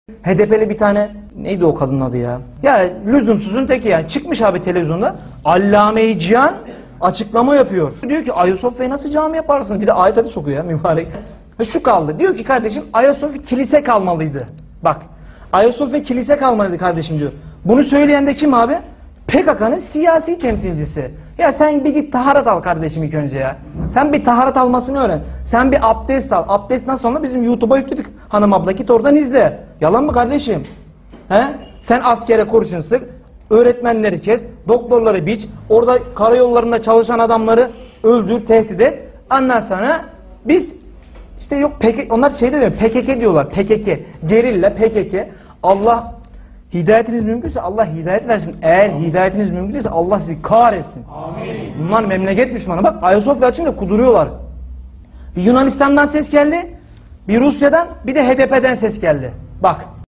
HDP'li bir tane, neydi o kadının adı ya? Ya lüzumsuzun teki yani. Çıkmış abi televizyonda. Allame-i Cihan açıklama yapıyor. Diyor ki Ayasofya'yı nasıl cami yaparsın? Bir de ayet hadis sokuyor ya mübarek. Şu kaldı. Diyor ki kardeşim Ayasofya kilise kalmalıydı. Bak. Ayasofya kilise kalmalıydı kardeşim diyor. Bunu söyleyen de kim abi? PKK'nın siyasi temsilcisi. Ya sen bir git taharat al kardeşim ilk önce ya. Sen bir taharat almasını öğren. Sen bir abdest al. Abdestten sonra bizim YouTube'a yükledik. Hanım abla git oradan izle. Yalan mı kardeşim? He? Sen askere kurşun sık. Öğretmenleri kes. Doktorları biç. Orada karayollarında çalışan adamları öldür, tehdit et. Ondan sonra biz işte yok onlar şey de diyor. PKK diyorlar. PKK. Gerilla PKK. Allah hidayetiniz mümkünse Allah hidayet versin. Eğer hidayetiniz mümkün değilse Allah sizi kahretsin. Amin. Bunlar memleket düşmanı. Bak Ayasofya açınca kuduruyorlar. Bir Yunanistan'dan ses geldi. Bir Rusya'dan bir de HDP'den ses geldi. Bak.